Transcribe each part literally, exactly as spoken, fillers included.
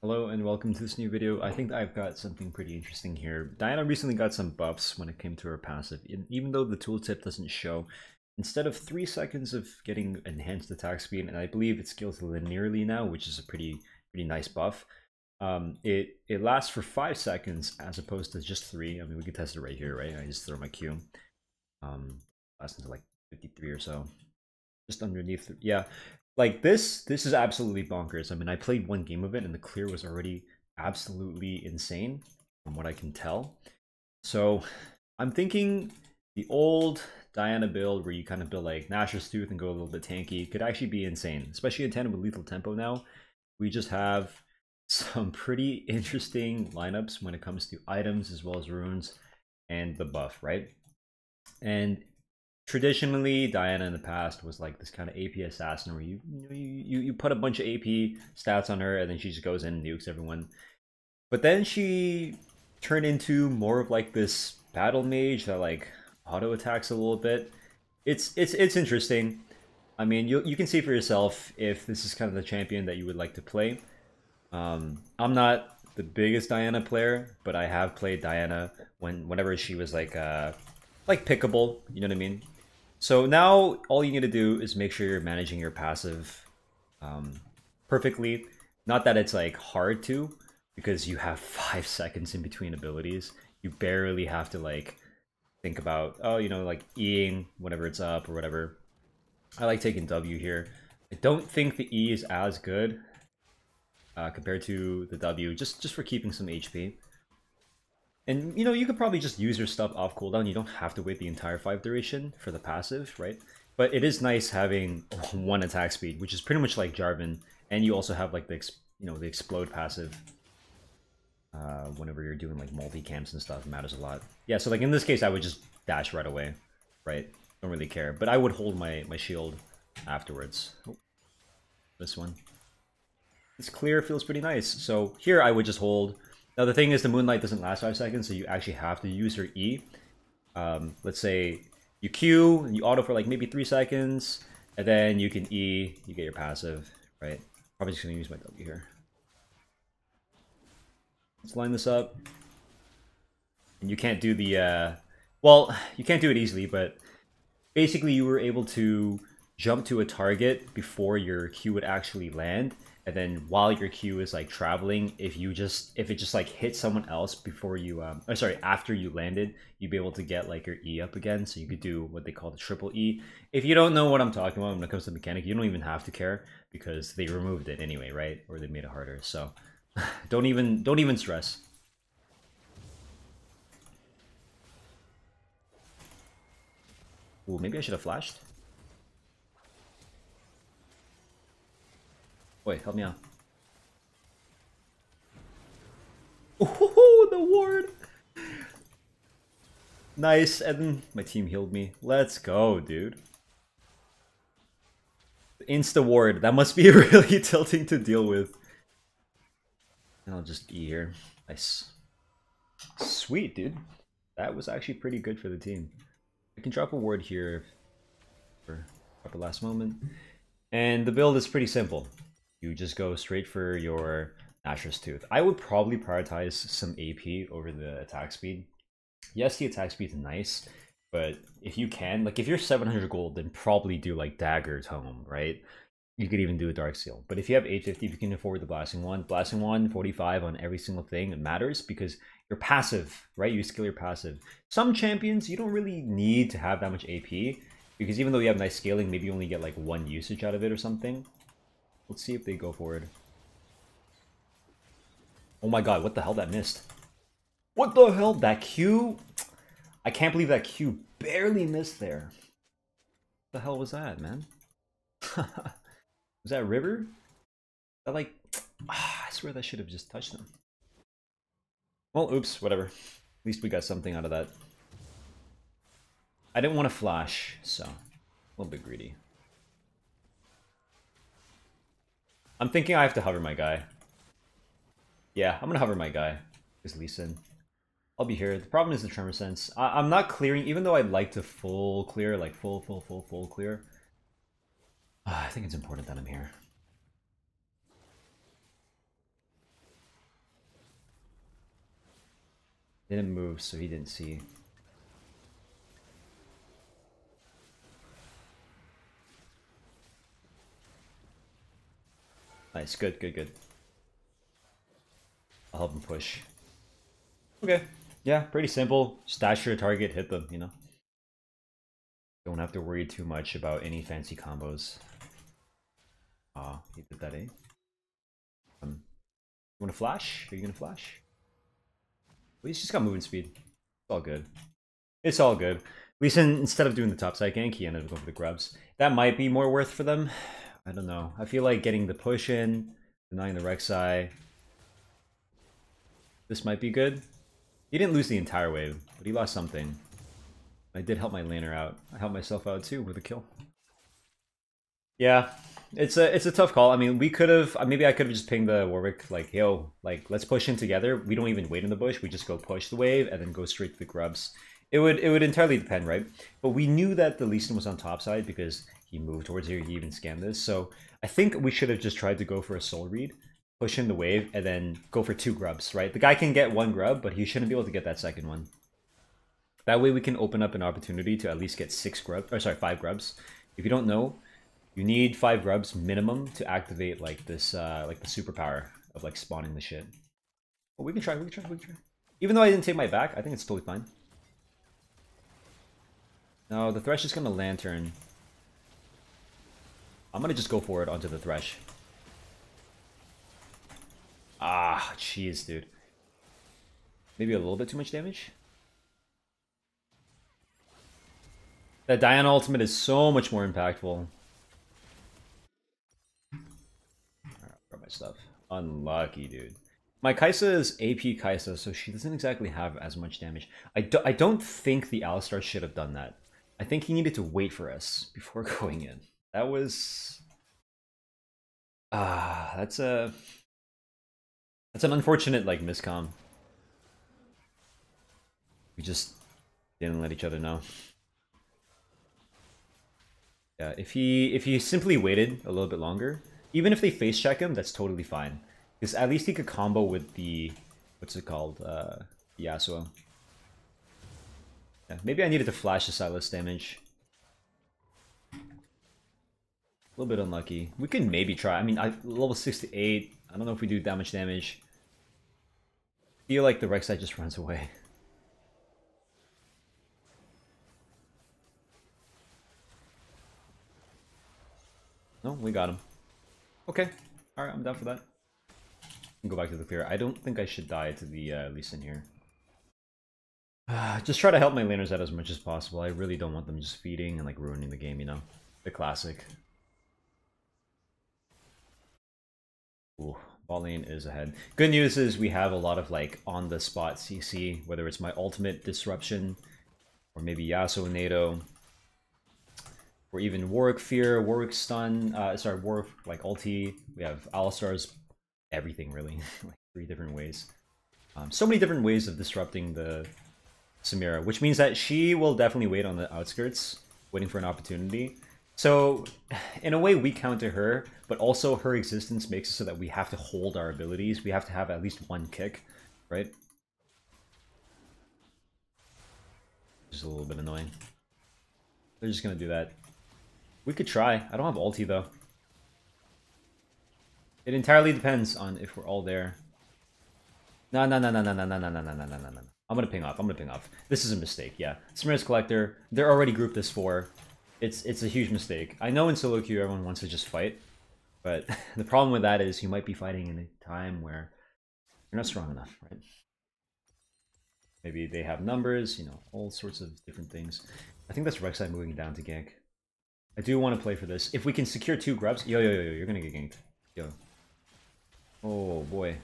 Hello and welcome to this new video. I think I've got something pretty interesting here. Diana recently got some buffs when it came to her passive. And even though the tooltip doesn't show, instead of three seconds of getting enhanced attack speed, and I believe it scales linearly now, which is a pretty pretty nice buff, um, it, it lasts for five seconds as opposed to just three. I mean, we can test it right here, right? I just throw my Q. Um, lasts until like fifty-three or so. Just underneath, yeah. Like this, this is absolutely bonkers. I mean, I played one game of it and the clear was already absolutely insane from what I can tell. So I'm thinking the old Diana build where you kind of build like Nashor's Tooth and go a little bit tanky could actually be insane, especially in tandem with Lethal Tempo now. We just have some pretty interesting lineups when it comes to items as well as runes and the buff, right? And traditionally, Diana in the past was like this kind of A P assassin where you you you, you put a bunch of A P stats on her and then she just goes in and nukes everyone. But then she turned into more of like this battle mage that like auto attacks a little bit. It's it's it's interesting. I mean, you you can see for yourself if this is kind of the champion that you would like to play. Um, I'm not the biggest Diana player, but I have played Diana when whenever she was like uh like pickable. You know what I mean? So now all you need to do is make sure you're managing your passive um, perfectly. Not that it's like hard to, because you have five seconds in between abilities. You barely have to like think about, oh, you know, like Eing whenever it's up or whatever. I like taking W here. I don't think the E is as good uh, compared to the W, just, just for keeping some H P. And, you know, you could probably just use your stuff off cooldown. You don't have to wait the entire five duration for the passive, right? But it is nice having one attack speed, which is pretty much like Jarvan. And you also have, like, the, you know, the explode passive. Uh, whenever you're doing, like, multi-camps and stuff, it matters a lot. Yeah, so, like, in this case, I would just dash right away, right? Don't really care. But I would hold my, my shield afterwards. Oh, this one. This clear feels pretty nice. So here I would just hold. Now the thing is the Moonlight doesn't last five seconds, so you actually have to use your E. Um, let's say you Q, and you auto for like maybe three seconds, and then you can E, you get your passive, right? Probably just gonna use my W here. Let's line this up. And you can't do the, uh, well, you can't do it easily, but basically you were able to jump to a target before your Q would actually land. And then while your Q is like traveling, if you just if it just like hit someone else before you um or sorry after you landed, you'd be able to get like your E up again, so you could do what they call the triple E. If you don't know what I'm talking about when it comes to mechanic, you don't even have to care because they removed it anyway, right? Or they made it harder. So don't even don't even stress. Ooh, maybe I should have flashed. Wait, help me out. Oh, the ward! Nice, and my team healed me. Let's go, dude. Insta ward. That must be really tilting to deal with. And I'll just E here. Nice. Sweet, dude. That was actually pretty good for the team. I can drop a ward here for drop a last moment. And the build is pretty simple. You just go straight for your Nashor's Tooth. I would probably prioritize some A P over the attack speed. Yes, the attack speed is nice, but if you can, like if you're seven hundred gold, then probably do like Dagger Tome, right? You could even do a Dark Seal. But if you have eight fifty, if you can afford the Blasting Wand, Blasting Wand, forty-five on every single thing, it matters because you're passive, right? You skill your passive. Some champions, you don't really need to have that much A P because even though you have nice scaling, maybe you only get like one usage out of it or something. Let's see if they go forward. Oh my god, what the hell? That missed. What the hell? That Q? I can't believe that Q barely missed there. What the hell was that, man? Was that River? That like... Ah, I swear that should have just touched him. Well, oops, whatever. At least we got something out of that. I didn't want to flash, so... A little bit greedy. I'm thinking I have to hover my guy. Yeah, I'm gonna hover my guy. Is Lee Sin. I'll be here. The problem is the Tremor Sense. I I'm not clearing, even though I'd like to full clear, like full, full, full, full clear. Uh, I think it's important that I'm here. Didn't move, so he didn't see. Nice, good, good, good. I'll help him push. Okay. Yeah, pretty simple. Stash your target, hit them, you know? Don't have to worry too much about any fancy combos. Ah, he did that, eh? Um, you wanna flash? Are you gonna flash? Well, he's just got movement speed. It's all good. It's all good. At least in, instead of doing the topside gank, he ended up going for the grubs. That might be more worth for them. I don't know. I feel like getting the push in, denying the Rek'Sai. This might be good. He didn't lose the entire wave, but he lost something. I did help my laner out. I helped myself out too with a kill. Yeah, it's a it's a tough call. I mean, we could have maybe I could have just pinged the Warwick like, yo, like let's push in together. We don't even wait in the bush. We just go push the wave and then go straight to the grubs. It would it would entirely depend, right? But we knew that the Lee Sin was on top side because he moved towards here. He even scanned this. So I think we should have just tried to go for a soul read, push in the wave, and then go for two grubs, right? The guy can get one grub, but he shouldn't be able to get that second one. That way we can open up an opportunity to at least get six grubs, or sorry, five grubs. If you don't know, you need five grubs minimum to activate like this, uh, like the superpower of like spawning the shit. Well, we can try, we can try, we can try. Even though I didn't take my back, I think it's totally fine. No, the Thresh is gonna Lantern. I'm gonna just go for it onto the Thresh. Ah, jeez, dude. Maybe a little bit too much damage? That Diana ultimate is so much more impactful. Alright, grab my stuff. Unlucky, dude. My Kai'Sa is A P Kai'Sa, so she doesn't exactly have as much damage. I, do I don't think the Alistar should have done that. I think he needed to wait for us before going in. That was... Ah, that's a... That's an unfortunate, like, miscomm. We just didn't let each other know. Yeah, if he if he simply waited a little bit longer, even if they face check him, that's totally fine. Because at least he could combo with the... What's it called? Uh, Yasuo. Yeah, maybe I needed to flash the Silas damage. A little bit unlucky. We could maybe try. I mean, I level sixty-eight. I don't know if we do that much damage. I feel like the Rek'Sai just runs away. No, we got him. Okay. Alright, I'm down for that. Go back to the clear. I don't think I should die to the uh, Lee Sin here. Uh, just try to help my laners out as much as possible. I really don't want them just feeding and like ruining the game, you know? The classic. Ooh, bot lane is ahead. Good news is we have a lot of like on-the-spot C C, whether it's my ultimate disruption, or maybe Yasuo Nado, or even Warwick Fear, Warwick Stun, uh, sorry, Warwick like ulti. We have Alistar's everything really, like three different ways. Um, so many different ways of disrupting the Samira, which means that she will definitely wait on the outskirts, waiting for an opportunity. So, in a way, we counter her, but also her existence makes it so that we have to hold our abilities. We have to have at least one kick, right? Just a little bit annoying. They're just gonna do that. We could try. I don't have ulti, though. It entirely depends on if we're all there. No, no, no, no, no, no, no, no, no, no, no, no, no. I'm gonna ping off. I'm gonna ping off. This is a mistake, yeah. Samira's Collector, they're already grouped as four. It's it's a huge mistake. I know in solo queue everyone wants to just fight, but the problem with that is you might be fighting in a time where you're not strong enough, right? Maybe they have numbers, you know, all sorts of different things. I think that's Rek'Sai moving down to gank. I do want to play for this. If we can secure two grubs... Yo, yo, yo, yo, you're gonna get ganked. Yo. Oh, boy.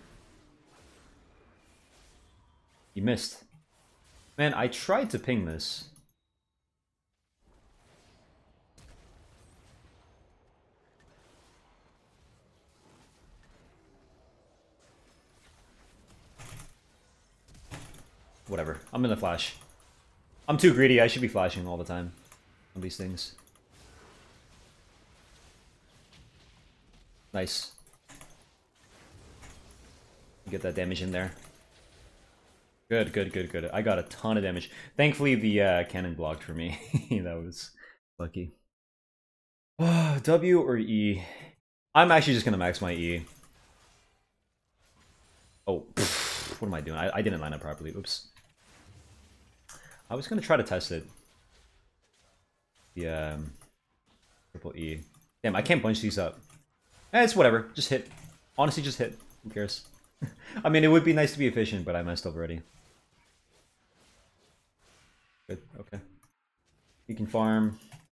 You missed. Man, I tried to ping this. Whatever. I'm gonna flash. I'm too greedy. I should be flashing all the time on these things. Nice. Get that damage in there. Good, good, good, good. I got a ton of damage. Thankfully, the uh, cannon blocked for me. That was lucky. W or E? I'm actually just gonna max my E. Oh, pff, what am I doing? I, I didn't line up properly. Oops. I was gonna try to test it. The um, triple E. Damn, I can't bunch these up. Eh, it's whatever. Just hit. Honestly, just hit. Who cares? I mean, it would be nice to be efficient, but I messed up already. Good. Okay. You can farm.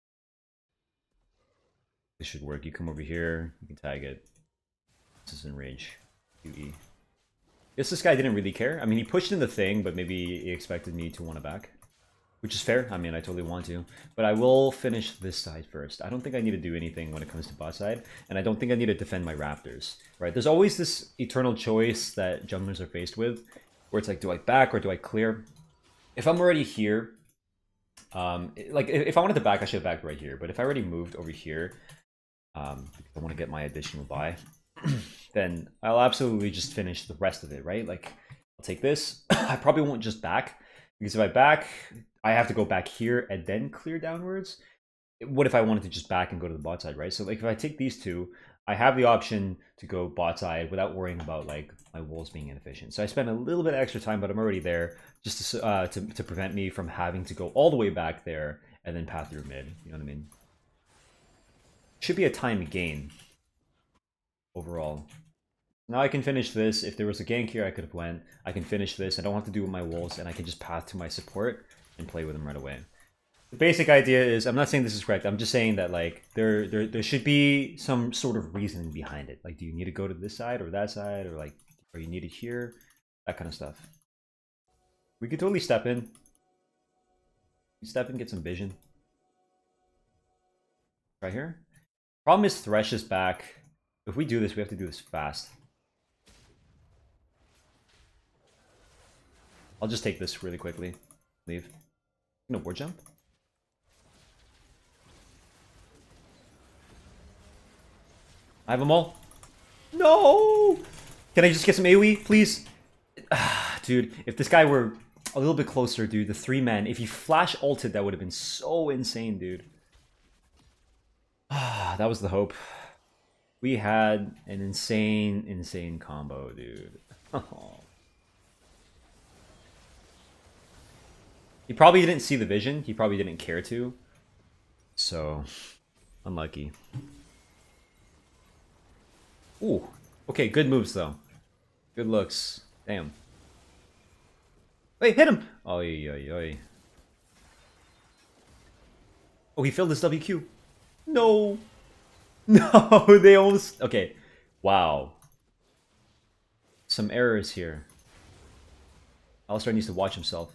This should work. You come over here. You can tag it. This is enrage. U E. Guess this guy didn't really care. I mean, he pushed in the thing, but maybe he expected me to want it back. Which is fair. I mean, I totally want to. But I will finish this side first. I don't think I need to do anything when it comes to bot side. And I don't think I need to defend my Raptors. Right? There's always this eternal choice that junglers are faced with. Where it's like, do I back or do I clear? If I'm already here... Um, like, if I wanted to back, I should have backed right here. But if I already moved over here... Um, because I want to get my additional buy... then I'll absolutely just finish the rest of it, right? Like, I'll take this. I probably won't just back. Because if I back... I have to go back here and then clear downwards. What if I wanted to just back and go to the bot side, right? So like if I take these two, I have the option to go bot side without worrying about like my wolves being inefficient. So I spend a little bit of extra time, but I'm already there just to, uh, to, to prevent me from having to go all the way back there and then path through mid. You know what I mean? Should be a time gain overall. Now I can finish this. If there was a gank here, I could have went. I can finish this. I don't have to do with my wolves, and I can just path to my support and play with them right away. The basic idea is, I'm not saying this is correct, I'm just saying that like there, there there should be some sort of reasoning behind it. Like, do you need to go to this side or that side, or like, are you needed here? That kind of stuff. We could totally step in. Step in, get some vision. Right here. Problem is Thresh is back. If we do this, we have to do this fast. I'll just take this really quickly. Leave. No ward jump. I have them all. No! Can I just get some AoE, please? Dude, if this guy were a little bit closer, dude, the three men, if he flash ulted, that would have been so insane, dude. Ah, that was the hope. We had an insane, insane combo, dude. He probably didn't see the vision. He probably didn't care to. So, unlucky. Ooh. Okay, good moves, though. Good looks. Damn. Wait, hit him! Oi, oi, oi. Oh, he failed his W Q. No! No, they almost... Okay. Wow. Some errors here. Alistar needs to watch himself.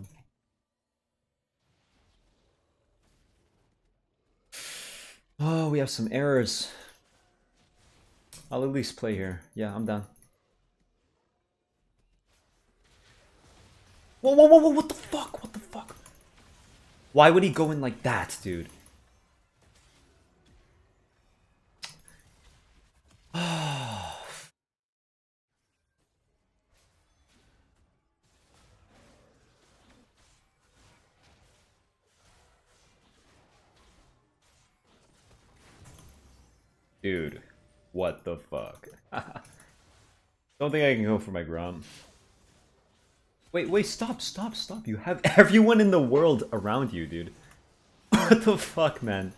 Oh, we have some errors. I'll at least play here. Yeah, I'm done. Whoa, whoa, whoa, whoa, what the fuck? What the fuck? Why would he go in like that, dude? Dude, what the fuck? Don't think I can go for my Grom. Wait, wait, stop, stop, stop. You have everyone in the world around you, dude. What the fuck, man?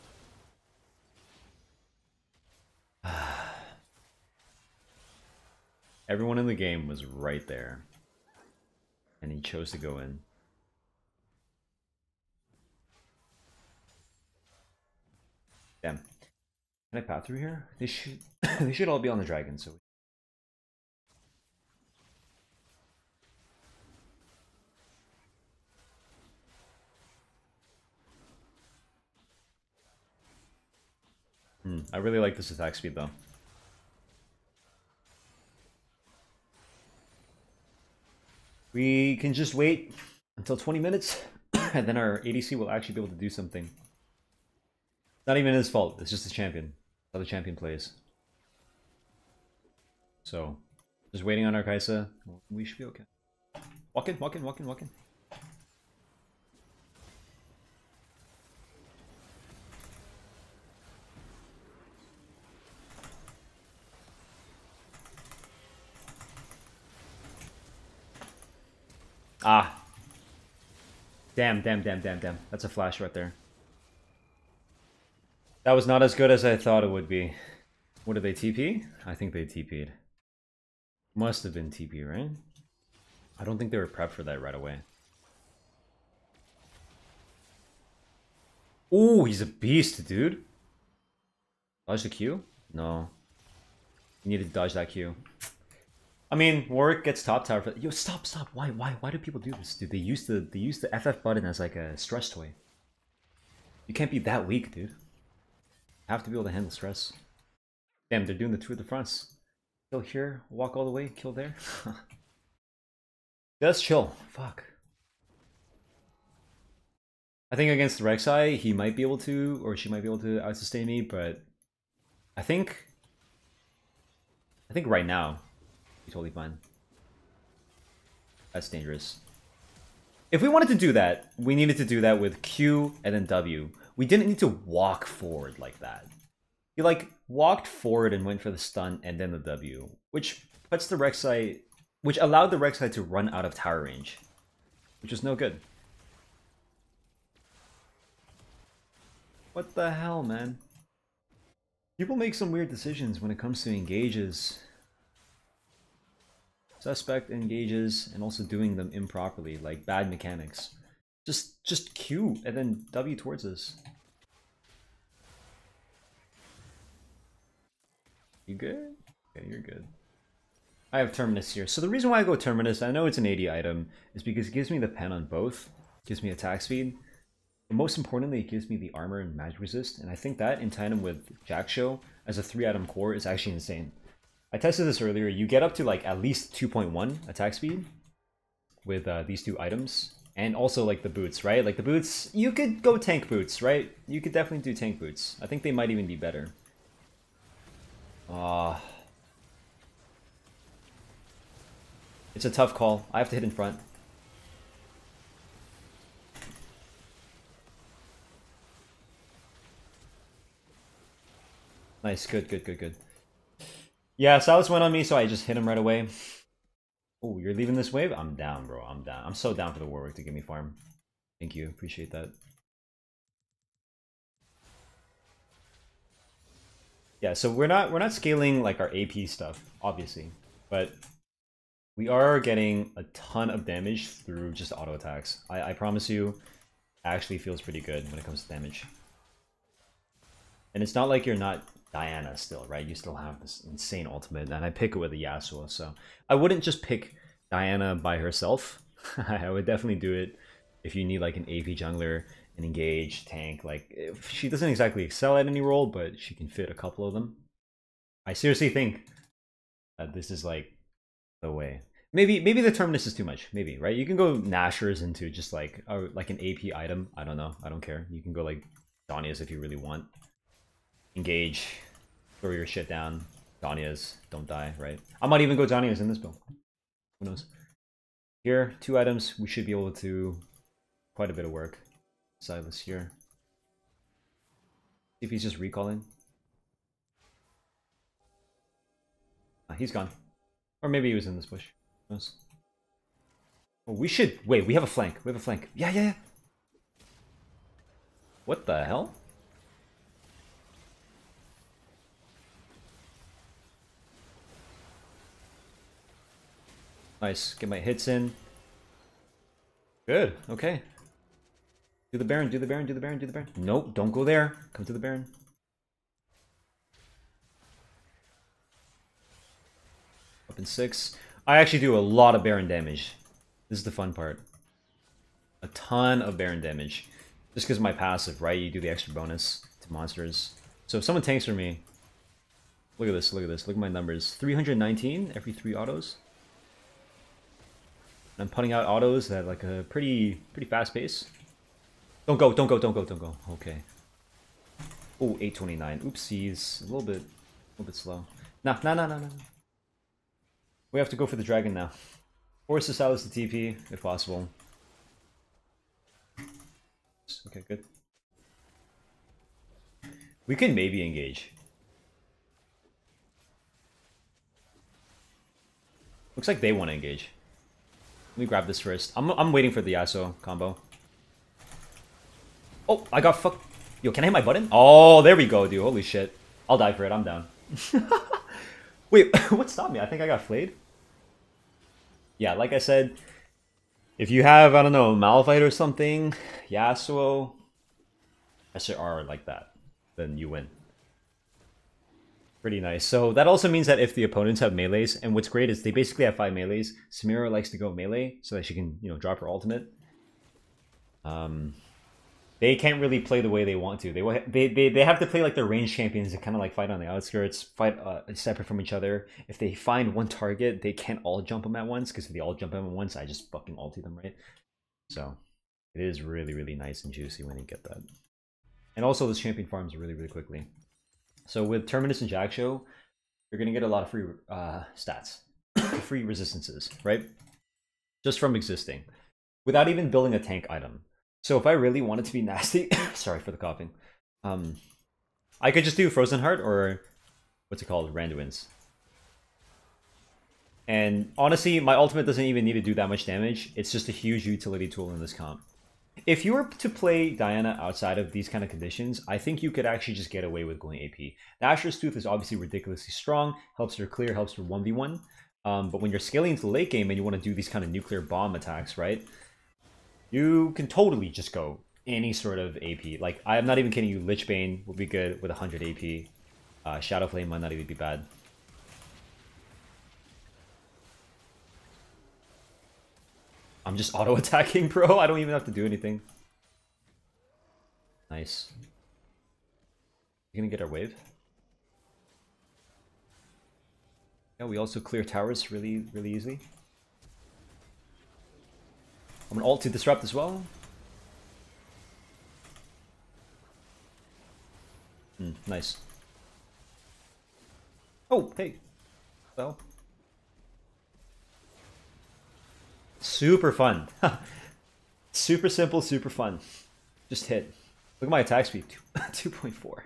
Everyone in the game was right there. And he chose to go in. Damn. Can I path through here? They should they should all be on the dragon, so hmm, I really like this attack speed though. We can just wait until twenty minutes and then our A D C will actually be able to do something. Not even his fault, it's just the champion. How the champion plays. So, just waiting on our Kai'Sa. We should be okay. Walk in, walk in, walk in, walk in. Ah. Damn, damn, damn, damn, damn. That's a flash right there. That was not as good as I thought it would be. What did they T P? I think they T P'd. Must have been T P, right? I don't think they were prepped for that right away. Ooh, he's a beast, dude. Dodge the Q? No. You need to dodge that Q. I mean, Warwick gets top tower for... Yo, stop, stop. Why, why, why do people do this, dude? They use the they use the F F button as like a stress toy. You can't be that weak, dude. You have to be able to handle stress. Damn, they're doing the Tour de France. Kill here, walk all the way, kill there. Let's chill. Fuck. I think against Rek'Sai, he might be able to, or she might be able to out-sustain me, but I think... I think right now, he's totally fine. That's dangerous. If we wanted to do that, we needed to do that with Q and then W. We didn't need to walk forward like that. He like walked forward and went for the stun and then the W, which puts the Rek'Sai, which allowed the Rek'Sai to run out of tower range, which is no good. What the hell, man? People make some weird decisions when it comes to engages. Suspect engages and also doing them improperly, like bad mechanics. Just just Q and then W towards us. You good? Okay, you're good. I have Terminus here. So the reason why I go Terminus, I know it's an eighty item, is because it gives me the pen on both. It gives me attack speed. But most importantly, it gives me the armor and magic resist. And I think that in tandem with Jak'Sho as a three item core is actually insane. I tested this earlier. You get up to like at least two point one attack speed with uh, these two items. And also like the boots, right? Like the boots, you could go tank boots, right? You could definitely do tank boots. I think they might even be better. Ah. Uh, it's a tough call. I have to hit in front. Nice, good, good, good, good. Yeah, Silas went on me, so I just hit him right away. Oh, you're leaving this wave? I'm down, bro. I'm down. I'm so down for the Warwick to give me farm. Thank you. Appreciate that. Yeah, so we're not we're not scaling like our A P stuff, obviously, but we are getting a ton of damage through just auto attacks. I, I promise you, it actually feels pretty good when it comes to damage. And it's not like you're not Diana still, right? You still have this insane ultimate, and I pick it with a Yasuo, so I wouldn't just pick Diana by herself. I would definitely do it if you need like an A P jungler, an engage, tank. Like, if she doesn't exactly excel at any role, but she can fit a couple of them. I seriously think that this is like the way. Maybe maybe the Terminus is too much, maybe, right? You can go Nashers into just like a, like an A P item. I don't know. I don't care. You can go like Danias if you really want. Engage, throw your shit down. Danias, don't die, right? I might even go Danias in this build. Who knows? Here, two items. We should be able to quite a bit of work. Silas here. See if he's just recalling. Ah, he's gone. Or maybe he was in this bush. Who knows? Oh, we should... Wait, we have a flank. We have a flank. Yeah, yeah, yeah. What the hell? Nice. Get my hits in. Good. Okay. Do the Baron, do the Baron, do the Baron, do the Baron. Nope, don't go there. Come to the Baron. Up in six. I actually do a lot of Baron damage. This is the fun part. A ton of Baron damage. Just because of my passive, right? You do the extra bonus to monsters. So if someone tanks for me... Look at this, look at this. Look at my numbers. three hundred nineteen every three autos. I'm putting out autos at like a pretty pretty fast pace. Don't go, don't go, don't go, don't go. Okay. Oh, eight twenty-nine. Oopsies. A little bit, a little bit slow. Nah, nah, nah, nah, nah. We have to go for the dragon now. Force the Silas to T P, if possible. Okay, good. We can maybe engage. Looks like they want to engage. Let me grab this first. I'm, I'm waiting for the Yasuo combo. Oh, I got fucked. Yo, can I hit my button? Oh, there we go, dude. Holy shit. I'll die for it. I'm down. Wait, what stopped me? I think I got flayed. Yeah, like I said, if you have, I don't know, Malphite or something, Yasuo, S R like that, then you win. Pretty nice. So that also means that if the opponents have melees, and what's great is they basically have five melees, Samira likes to go melee so that she can, you know, drop her ultimate. Um, they can't really play the way they want to. They they they, they have to play like the range champions and kind of like fight on the outskirts, fight uh, separate from each other. If they find one target, they can't all jump them at once, because if they all jump them at once, I just fucking ulti them, right? So it is really, really nice and juicy when you get that. And also this champion farms really, really quickly. So with Terminus and Jak'Sho, you're going to get a lot of free uh, stats, free resistances, right? Just from existing, without even building a tank item. So if I really wanted to be nasty, sorry for the coughing, um, I could just do Frozen Heart or, what's it called, Randuin's. And honestly, my ultimate doesn't even need to do that much damage. It's just a huge utility tool in this comp. If you were to play Diana outside of these kind of conditions, I think you could actually just get away with going A P. Nashor's Tooth is obviously ridiculously strong, helps her clear, helps her one v one. Um, but when you're scaling into the late game and you want to do these kind of nuclear bomb attacks, right? You can totally just go any sort of A P. Like, I'm not even kidding you, Lichbane would be good with one hundred A P. Uh, Shadowflame might not even be bad. I'm just auto-attacking, bro. I don't even have to do anything. Nice. You gonna get our wave? Yeah, we also clear towers really, really easily. I'm gonna ult to disrupt as well. Mm, nice. Oh, hey. Well. Super fun. Super simple, super fun. Just hit. Look at my attack speed, two point four.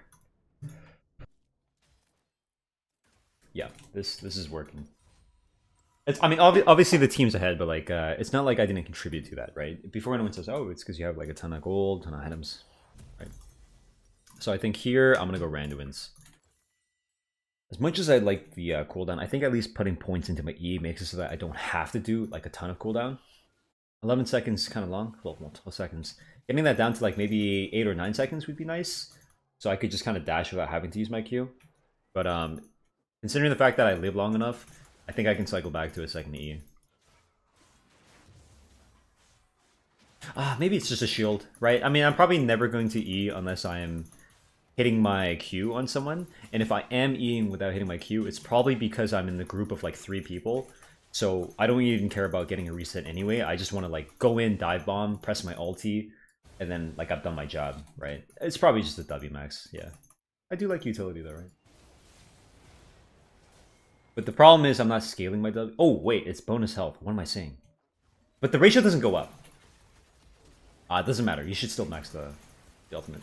Yeah, this this is working. It's, I mean, obvi obviously the team's ahead, but like, uh, it's not like I didn't contribute to that, right? Before anyone says, "Oh, it's because you have like a ton of gold, ton of items," right? So I think here I'm gonna go Randuin's. As much as I like the uh, cooldown, I think at least putting points into my E makes it so that I don't have to do like a ton of cooldown. eleven seconds kind of long. Well, twelve seconds. Getting that down to like maybe eight or nine seconds would be nice. So I could just kind of dash without having to use my Q. But um, considering the fact that I live long enough, I think I can cycle back to a second E. Ah, maybe it's just a shield, right? I mean, I'm probably never going to E unless I am hitting my Q on someone. And if I am Eing without hitting my Q, it's probably because I'm in the group of like three people. So I don't even care about getting a reset anyway. I just want to like go in, dive bomb, press my ulti, and then like I've done my job, right? It's probably just a W max, yeah. I do like utility though, right? But the problem is I'm not scaling my W. Oh, wait, it's bonus health. What am I saying? But the ratio doesn't go up. Ah, uh, it doesn't matter. You should still max the, the ultimate.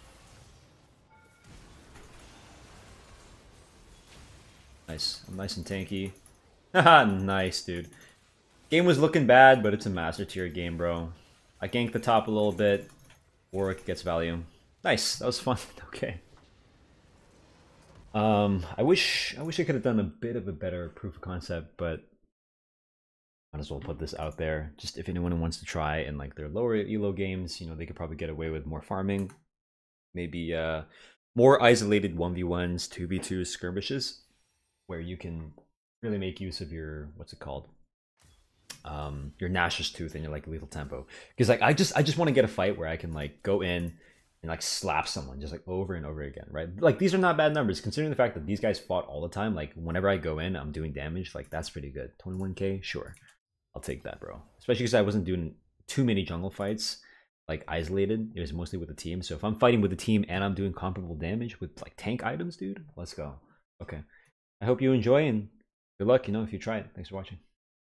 Nice. I'm nice and tanky. Haha, nice, dude. Game was looking bad, but it's a master tier game, bro. I ganked the top a little bit. Warwick gets value. Nice. That was fun. Okay. Um, I wish I wish I could have done a bit of a better proof of concept, but might as well put this out there. Just if anyone wants to try in like their lower elo games, you know, they could probably get away with more farming. Maybe uh, more isolated one v ones, two v two skirmishes, where you can really make use of your, what's it called? Um, your Nashor's Tooth and your like lethal tempo. Because like I just I just want to get a fight where I can like go in and like slap someone just like over and over again, right? Like these are not bad numbers considering the fact that these guys fought all the time. Like whenever I go in, I'm doing damage. Like that's pretty good. twenty-one K, sure, I'll take that, bro. Especially because I wasn't doing too many jungle fights like isolated. It was mostly with the team. So if I'm fighting with the team and I'm doing comparable damage with like tank items, dude, let's go. Okay, I hope you enjoy and good luck. You know, if you try it. Thanks for watching.